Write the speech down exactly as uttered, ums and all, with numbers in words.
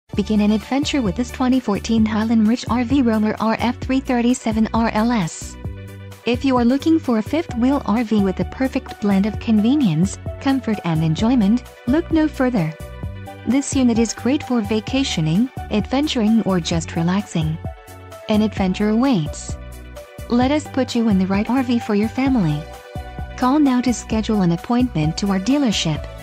Begin an adventure with this twenty fourteen Highland Rich R V Roamer R F three thirty-seven R L S. If you are looking for a fifth-wheel R V with the perfect blend of convenience, comfort and enjoyment, look no further. This unit is great for vacationing, adventuring or just relaxing. An adventure awaits. Let us put you in the right R V for your family. Call now to schedule an appointment to our dealership.